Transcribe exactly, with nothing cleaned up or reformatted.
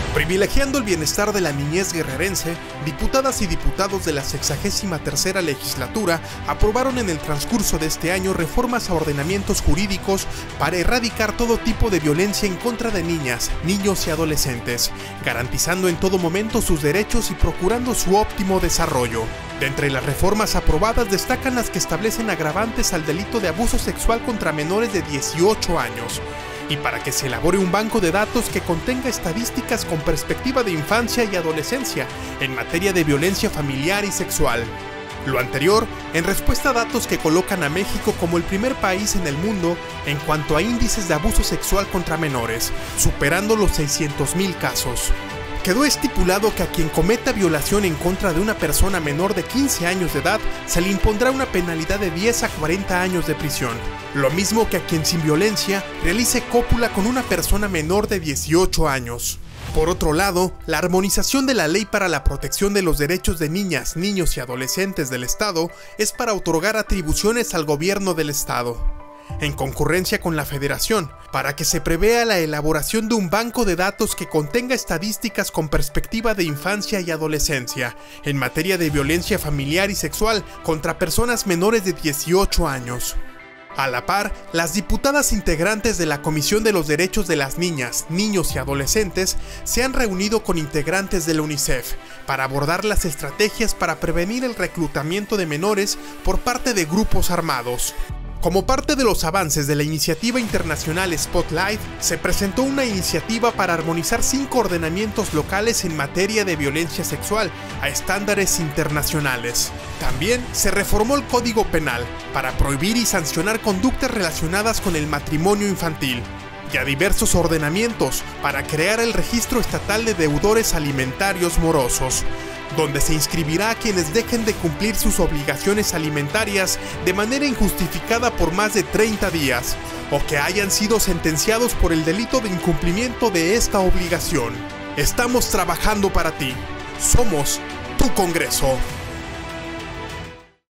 Privilegiando el bienestar de la niñez guerrerense, diputadas y diputados de la sexagésima tercera legislatura aprobaron en el transcurso de este año reformas a ordenamientos jurídicos para erradicar todo tipo de violencia en contra de niñas, niños y adolescentes, garantizando en todo momento sus derechos y procurando su óptimo desarrollo. De entre las reformas aprobadas destacan las que establecen agravantes al delito de abuso sexual contra menores de dieciocho años, y para que se elabore un banco de datos que contenga estadísticas con perspectiva de infancia y adolescencia en materia de violencia familiar y sexual. Lo anterior, en respuesta a datos que colocan a México como el primer país en el mundo en cuanto a índices de abuso sexual contra menores, superando los seiscientos mil casos. Quedó estipulado que a quien cometa violación en contra de una persona menor de quince años de edad se le impondrá una penalidad de diez a cuarenta años de prisión, lo mismo que a quien sin violencia realice cópula con una persona menor de dieciocho años. Por otro lado, la armonización de la Ley para la Protección de los Derechos de Niñas, Niños y Adolescentes del Estado es para otorgar atribuciones al gobierno del Estado, en concurrencia con la Federación, para que se prevea la elaboración de un banco de datos que contenga estadísticas con perspectiva de infancia y adolescencia, en materia de violencia familiar y sexual contra personas menores de dieciocho años. A la par, las diputadas integrantes de la Comisión de los Derechos de las Niñas, Niños y Adolescentes se han reunido con integrantes de la UNICEF para abordar las estrategias para prevenir el reclutamiento de menores por parte de grupos armados. Como parte de los avances de la iniciativa internacional Spotlight, se presentó una iniciativa para armonizar cinco ordenamientos locales en materia de violencia sexual a estándares internacionales. También se reformó el Código Penal para prohibir y sancionar conductas relacionadas con el matrimonio infantil, y a diversos ordenamientos para crear el Registro Estatal de Deudores Alimentarios Morosos, donde se inscribirá a quienes dejen de cumplir sus obligaciones alimentarias de manera injustificada por más de treinta días, o que hayan sido sentenciados por el delito de incumplimiento de esta obligación. Estamos trabajando para ti. Somos tu Congreso.